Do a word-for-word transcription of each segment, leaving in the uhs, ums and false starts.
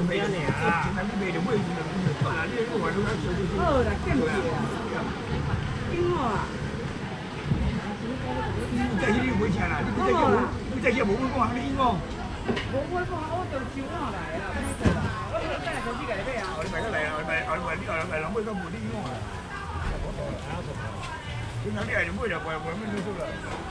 卖呢啊！现在你卖就买，啊，你我话都讲少少少。好啦，见面啊！挺好啊。你再去你买钱啦，你再去无，你再去无买讲，你讲。无买讲，我就收我来啦，买过啦。我等下先去家己买啊。后日买个来啦，后日买后日买你后日买人买到无你讲啊。今仔日就买了，买买买就做啦。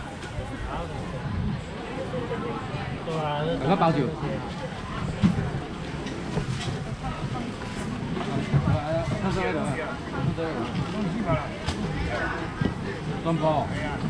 那包酒。那是那个，那是那个。中包。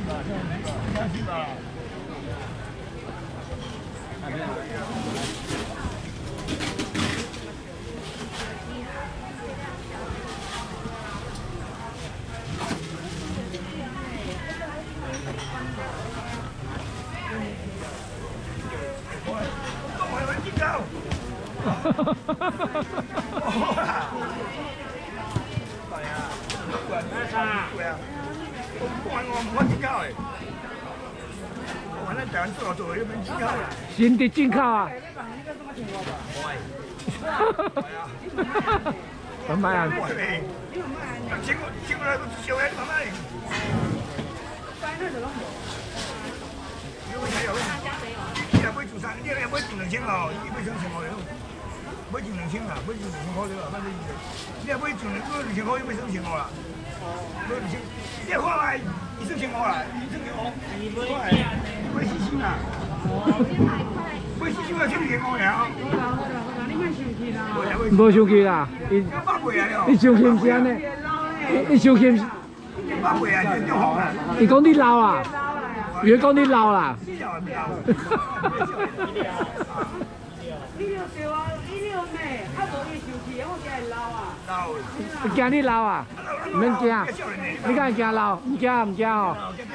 新的进口啊！怎么样？ 进过进过来都小眼慢慢。你若买做啥？你若买做两千哦，伊买两千块了。买做两千啦，买做两千块了，反正你若买做买两千块，伊买两千块啦。买两千，你看来伊两千块啦，伊两千块，买四千啦。买四千块千两块呀。 无生气啦，伊伊伤心先呢，伊伤心。伊讲你老啊，伊讲你老啦。惊你老啊？唔免惊，你敢会惊老？唔惊唔惊哦。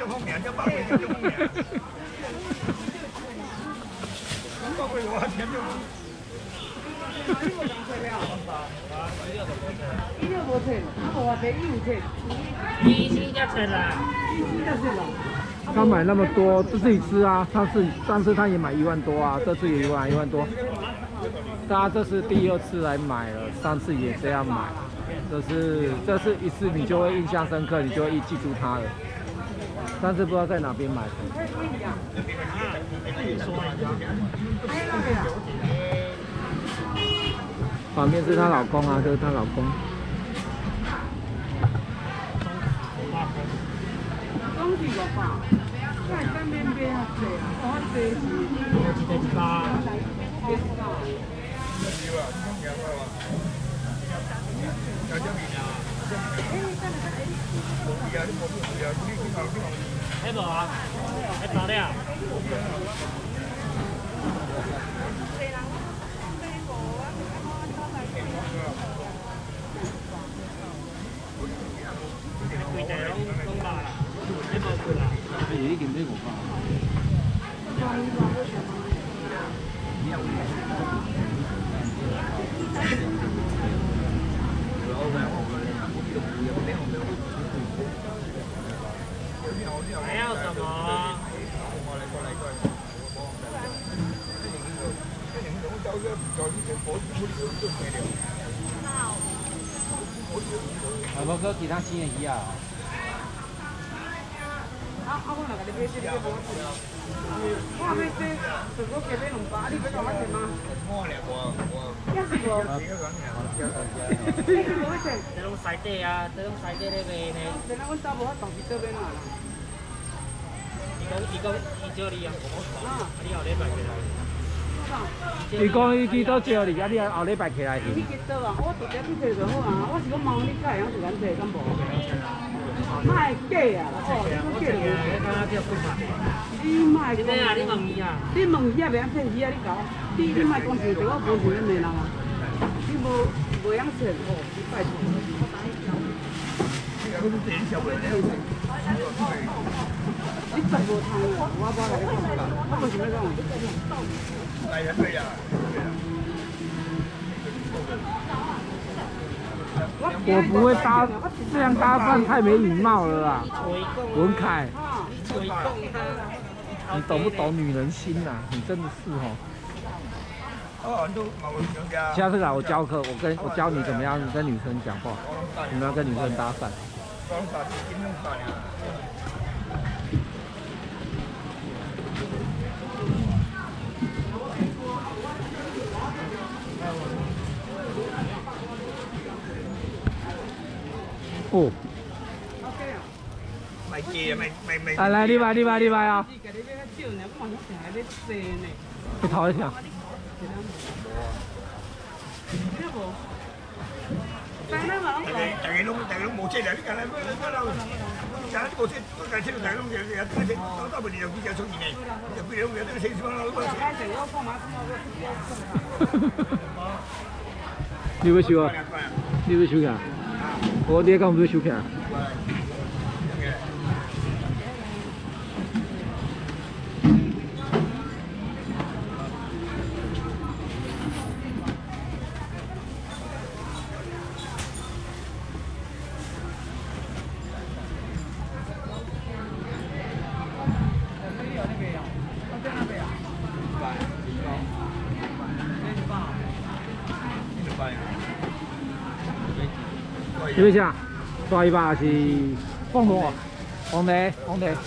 伊就无切，啊无话题伊有切。伊先才切啦，伊先才切啦。 他买那么多，就自己吃啊。上次上次他也买一万多啊，这次也买一万多。他这是第二次来买了，上次也这样买。这是这是一次你就会印象深刻，你就会一记住他了。上次不知道在哪边买的。旁边是她老公啊，这是她老公。 讲是五百，那单边边啊济啊，我济是一个一百，一百。喺無啊？喺包了。规地拢拢百啦，喺無過啦。係已經俾五百。还要什么？ 啊，无搁其他新的鱼啊？ 啊啊！我若甲你買這個，我要買這，就我加買兩百，你要多少錢嗎？我咧，我我。一是無。你是無錢？這種西底啊，這種西底咧賣呢。現在阮兜無法當時做買哪啦。伊講伊講伊叫你啊，啊，你後禮拜過來。 伊講伊幾多招你，啊你後禮拜起來去。 你幾多啊？我直接去找就好啊。我是講問你假會曉就咱找，敢無？卖假啊！哦，你講假了。你卖讲啊！你问伊啊！你问伊啊，袂晓骗伊啊！你搞，你你卖讲是对我无信任的人啊！你无无晓骗哦，你拜托。你真无通啊！我无来讲，我无想要讲。来人对啊！ 我不会搭，这样搭饭太没礼貌了啦。文凯，你懂不懂女人心呐、啊？你真的是哦。 哦，都冇想家。 下次来我教课，我跟我教你怎么样跟女生讲话，怎么样跟女生搭讪。 講法點樣辦啊？ 哦。 咪借咪咪咪。 啊，来，你买，你买，你买啊！你头一下。 大家大家拢大家拢冇車嚟，你近嚟乜乜啦？近嚟冇車，嗰架車大家拢日日都車，到到佢哋又幾隻出現嘅，又佢哋又都四川啦，嗰個。 你要收啊？你要收起？我你讲唔要收起？你要啥？抓一把是放龙啊，黄梨，黄梨。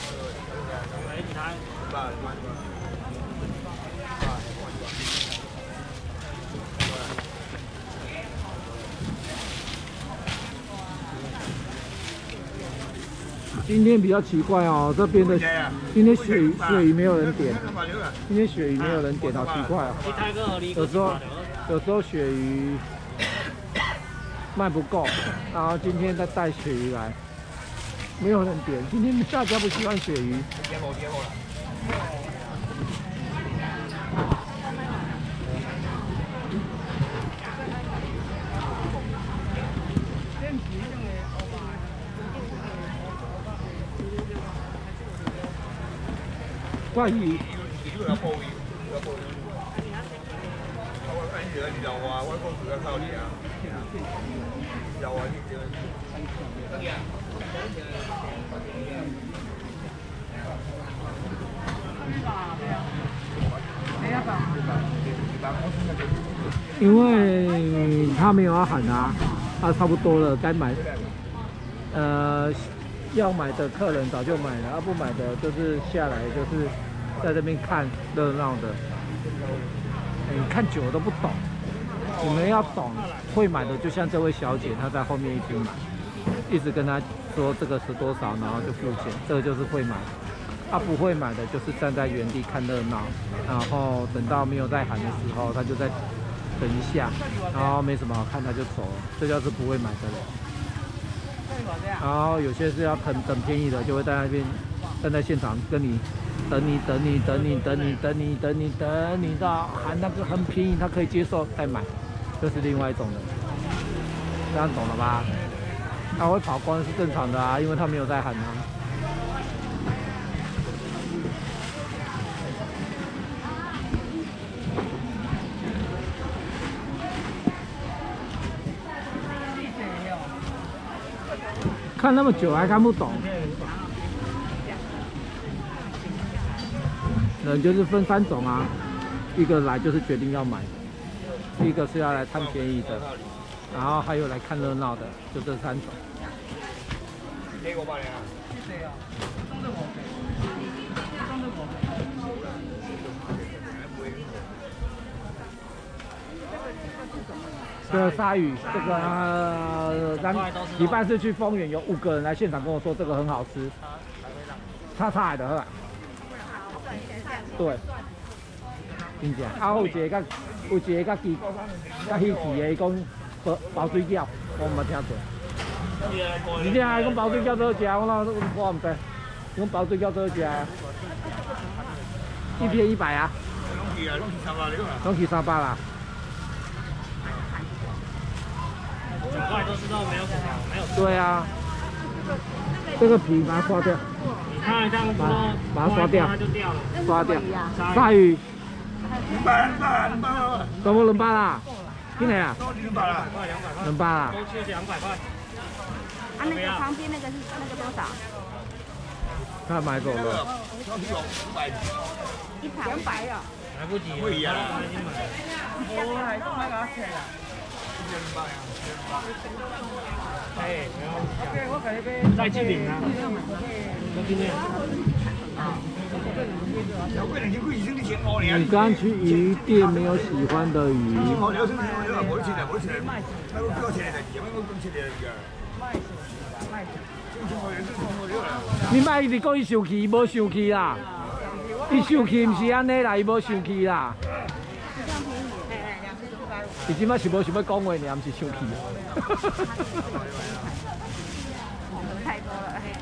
今天比较奇怪哦，这边的今天鳕鱼鳕鱼没有人点，今天鳕鱼没有人点，好奇怪哦。有时候有时候鳕鱼卖不够，然后今天再带鳕鱼来，没有人点。今天大家不喜欢鳕鱼。怪鱼。有啊，我講佢嘅烤魚啊，有啊，呢啲。因為他沒有要喊啊，他差不多了，該買，呃，要買的客人早就買了，要不買的就是下來就是在這邊看熱鬧的。你看久了都不懂，你们要懂，会买的就像这位小姐，她在后面一直买，一直跟她说这个是多少，然后就付钱，这个就是会买。她、啊、不会买的，就是站在原地看热闹，然后等到没有在喊的时候，她就在等一下，然后没什么好看，她就走了，这就是不会买的人。然后有些是要等等便宜的，就会在那边站在现场跟你。等你等你等你等你等你等你等你到喊那个很便宜，他可以接受再买，这是另外一种的，这样懂了吧？他会跑光是正常的啊，因为他没有在喊啊。看那么久还看不懂。人就是分三种啊，一个来就是决定要买，一个是要来贪便宜的，然后还有来看热闹的，就这三种。这个鲨鱼，这个呃，咱礼拜四去丰原，有五个人来现场跟我说这个很好吃，叉叉的呵。对，真正。啊，有一个甲有一个甲鸡甲稀奇的，伊讲包包水饺，我毋捌聽過。你這還講包水餃做好食，我哪我唔知。講包水餃做好食啊？一片一百啊？攏去啊，攏去三百了。攏去三百啦。整塊都是肉，沒有骨頭，沒有。對啊。這個皮把它刷掉。看这样子，把它刷掉，它就掉了。刷掉。鯊魚。兩百，兩百，兩百。怎麼兩百啦？幾年啊？兩百啦。兩百啦。都是兩百塊。啊，那個旁邊那個是那個多少？他買走了。一盤兩百啊。 来不及了。 不一样。 无啦，讲买甲我切啦。 哎， OK，我甲你买。 再去领啊！再去领。 小贵两千块以上的钱哦， 你刚去鱼店没有喜欢的鱼？ 我了，生钱我了，冇钱啦，冇钱啦，那我多钱来的？我讲钱来的。 你卖一直讲伊生气，无生气啦。伊生气毋是安尼啦，伊无生气啦。伊即摆是无想要讲话，尔毋是生气。 太多了，嘿。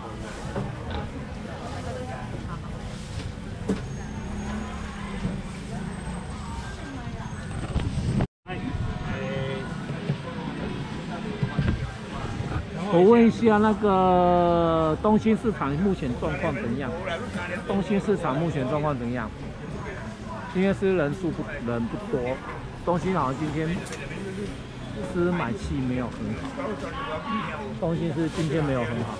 我问一下，那个东兴市场目前状况怎样？东兴市场目前状况怎样？今天是人数不人不多，东兴好像今天是买气没有很好，东兴是今天没有很好。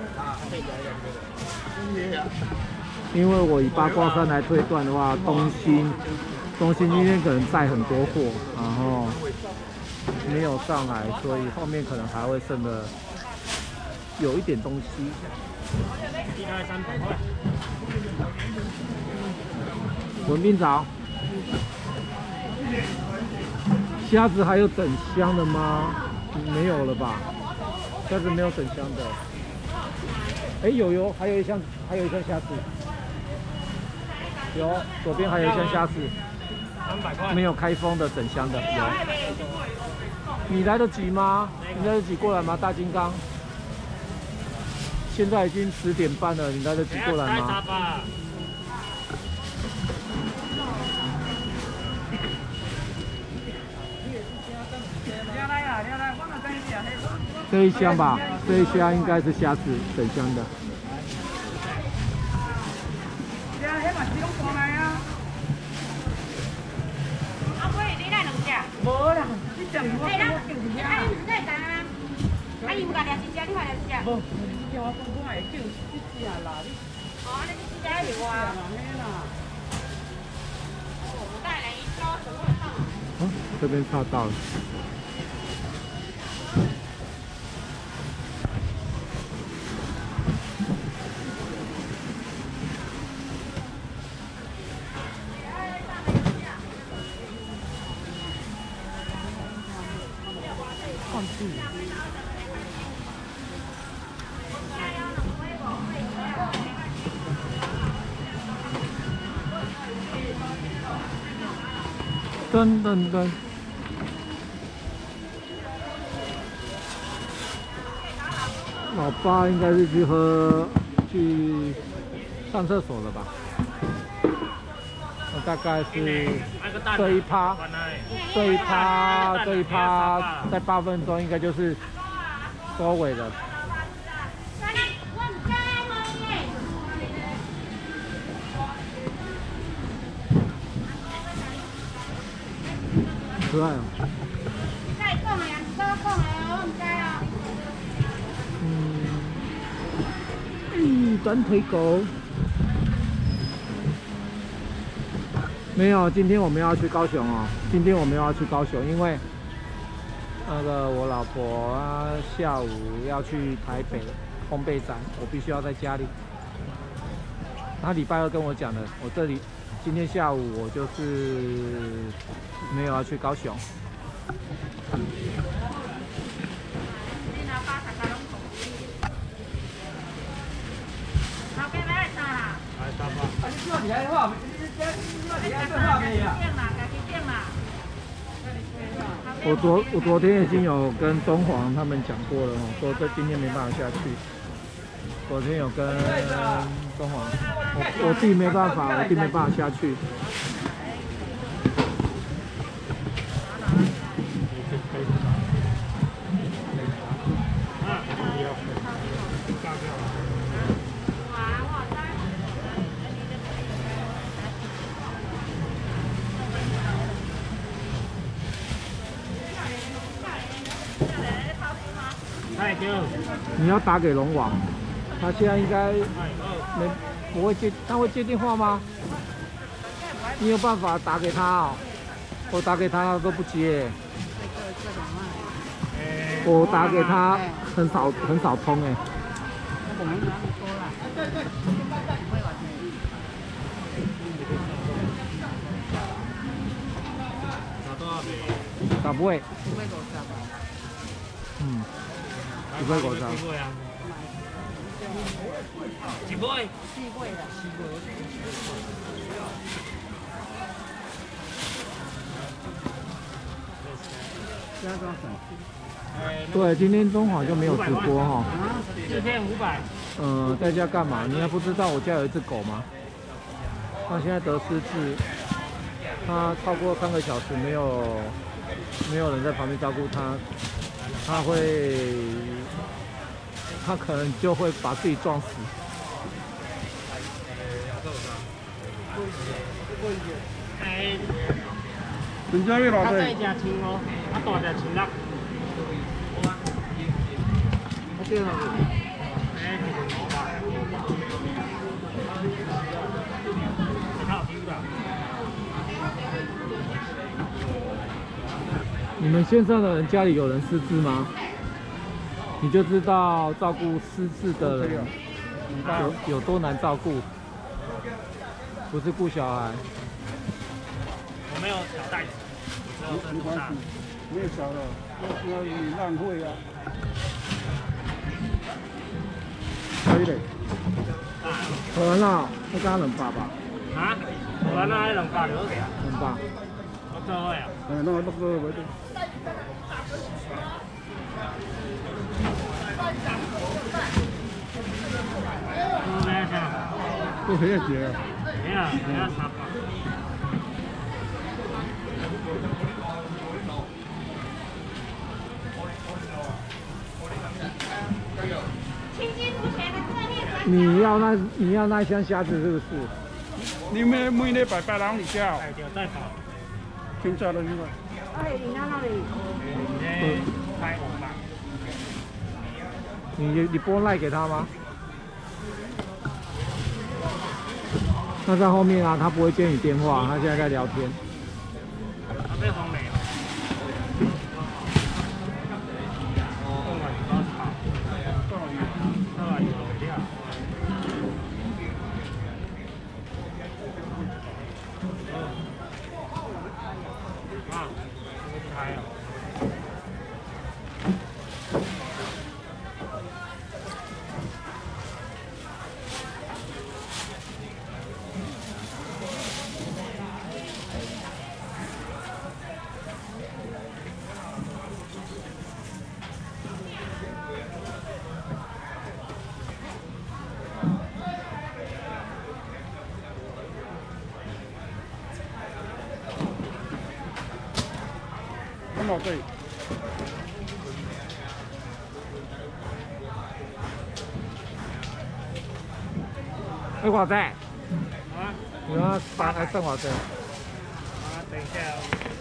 因为我以八卦山来推断的话，东兴东兴今天可能载很多货，然后没有上来，所以后面可能还会剩的。有一点东西， 一二三百块。 文斌早，虾子还有整箱的吗？没有了吧？虾子没有整箱的。哎，有有，还有一箱，还有一箱虾子。有，左边还有一箱虾子。 三百块。 没有开封的整箱的有。你来得及吗？你来得及过来吗？大金刚。现在已经十点半了，你来得及过来吗？这一箱吧，这一箱应该是虾子整箱的。 阿妹，你来两只？ 无啦，你只我哎，咱，哎，你唔在干啊？啊，伊唔甲掠一只，你买掠一只？ 无，叫我公公会叫一只啦，你。 哦，安尼一只是我。 嘿啦。 我带来一包，什么会上？ 哦，这边查到了。放弃。噔噔噔。老爸应该是去喝、去上厕所了吧？我大概是这一趴，这一趴，这一趴，在八分钟应该就是收尾了。可爱哦。 你甲伊讲的啊，是我讲的哦，我唔知哦。 嗯，短腿狗。没有，今天我们要去高雄哦。今天我们要去高雄，因为那个我老婆啊下午要去台北烘焙展，我必须要在家里。她礼拜二跟我讲的，我这里今天下午我就是没有要去高雄。我昨我昨天已经有跟东皇他们讲过了哦，说这今天没办法下去。昨天有跟东皇，我我弟没办法，我弟没办法下去。你要打给龙王，他现在应该没不会接，他会接电话吗？ 你有办法打给他哦？我打给他他都不接。我打给他很少很少通哎。十尾。嗯，一百五十。 一尾。 四尾的。 加多少？ 对，今天中午好像没有直播哈。 四片五百。 嗯，在家干嘛？你还不知道我家有一只狗吗？它现在得失智，它超过三个小时没有没有人在旁边照顾它，它会它可能就会把自己撞死。 哎， 真正要偌较细济？ 只千五，啊大只千六。 我这样哎，一千五百。 你们线上的人家里有人失智吗？你就知道照顾失智的人有有多难照顾，不是顾小孩。 我没有小袋子，只有这么大。 没有小的，那要你浪费啊。可以的。 好完了，我刚两百吧。 啊？我那两百了。 两百。 我做伙啊。 嗯，那我录个袂得。 没有啥。 都可以接。 没有，没有差吧。 你要那你要那箱虾子是不是？ 你们每礼拜拜人里叫， 哎，就再跑。 今朝了是吧？ 哎，你那那里？ 嗯，开五百。 你你拨赖给他吗？他在后面啊，他不会接你电话，他现在在聊天。 他被红梅了。 老对。 哎，偌济？ 啊？ 有啊，三还剩偌济？ 啊，等一下哦。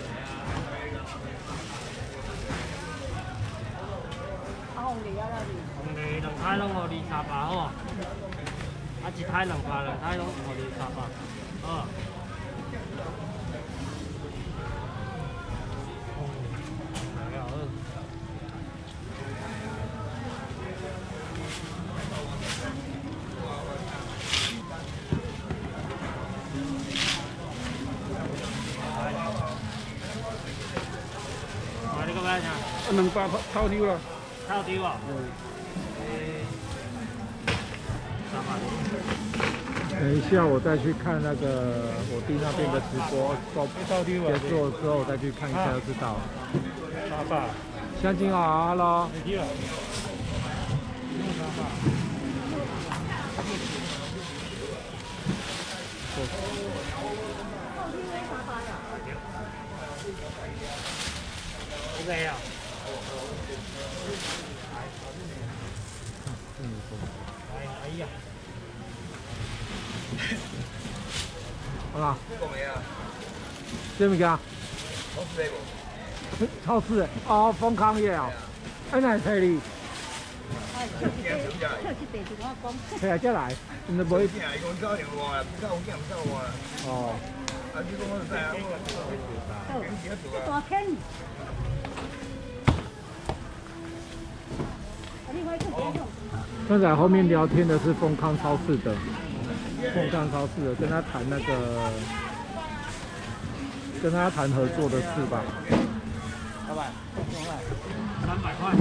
啊，红梨啊，那里。 红梨两台拢互你三百好啊。啊，一台两百，两台拢互你三百。好。 两百套丢了。 套丢啊？ 嗯。 三百。 等一下，我再去看那个我弟那边的直播，做结束之后再去看一下就知道了。 三百。 香精好 ，Hello。 丢了。三百。OK 啊。哎哎呀！ 好啦。 讲咩啊？ 这物件？ 超市的无？ 超市的哦，丰康业哦。哎，哪找你？ 跳去地，跳去地就我讲。 嘿啊，才来，因为无。 伊讲走另外啦，不走有囝唔走我啦。 哦。 大坑。 刚才后面聊天的是丰康超市的，丰康超市的，跟他谈那个，跟他谈合作的事吧。 老板，三百块。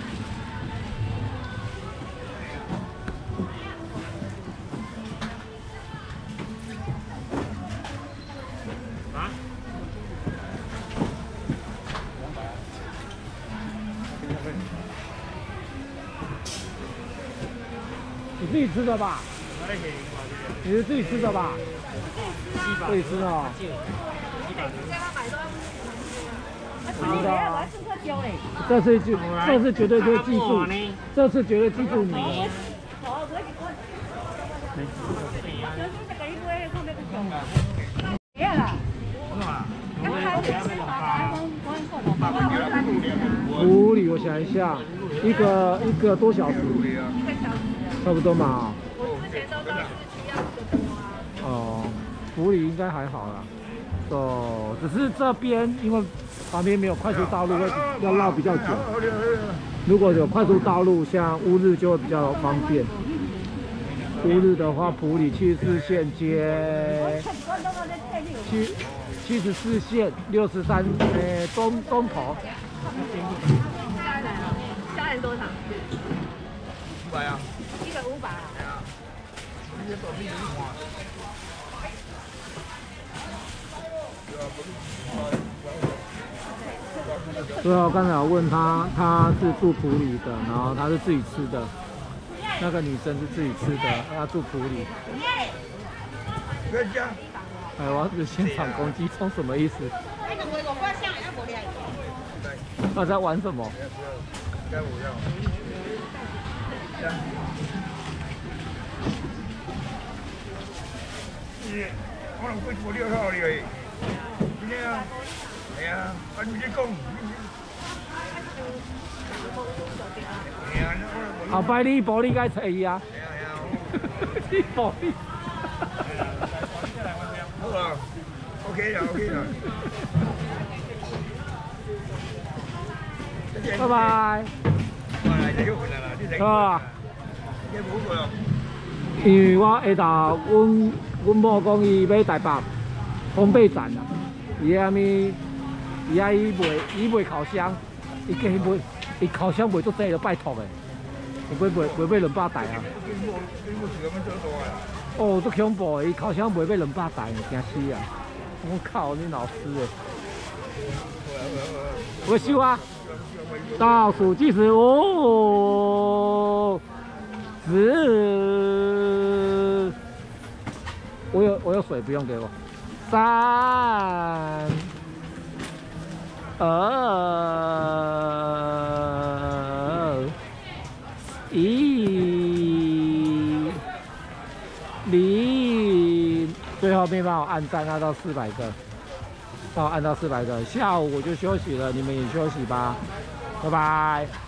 啊？ 你自己吃的吧？你是自己吃的吧？自己吃的哦。这次就这次绝对会记住，这次绝对记住你。普里，我想一下，一个一个多小时，差不多嘛。哦，普里应该还好啦。哦，只是这边因为旁边没有快速道路，会要绕比较久。如果有快速道路，像乌日就会比较方便。乌日的话，普里七十四线接七七十四线六十三，呃，东东头。 虾仁多少？ 五百啊。 一个五百啊。 对啊，我刚才我问他，他是住普里的，然后他是自己吃的，那个女生是自己吃的，她住普里。 不要加。 哎，我是现场攻击，冲什么意思？他在玩什么？ 该我要。是，我能过过了套你个。今天啊，系啊，按你讲。系啊， 后摆你玻璃该找伊啊。 系啊系啊。 你玻璃。 好啊 ，OK 啦 OK 啦。 拜拜。好。因为我下昼，阮阮某讲伊要台北烘焙展啊，伊遐物，伊遐伊卖伊卖烤箱，伊计卖，伊烤箱卖足济就拜托的，伊买卖卖卖两百台啊。哦，足恐怖的，伊烤箱卖卖两百台，惊死啊！我靠，你老师诶！我收啊！倒数计时五、十，我有我有水，不用给我。三、二、一、零，最后面帮我按赞按到四百个，帮我按到四百个，下午我就休息了，你们也休息吧。拜拜。